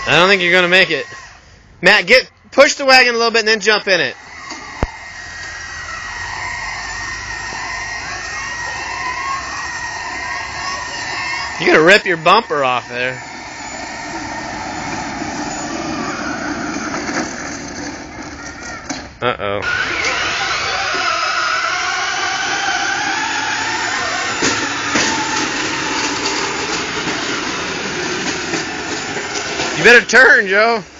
I don't think you're gonna make it. Matt, push the wagon a little bit and then jump in it. You're gonna rip your bumper off there. Uh-oh. You better turn, Joe.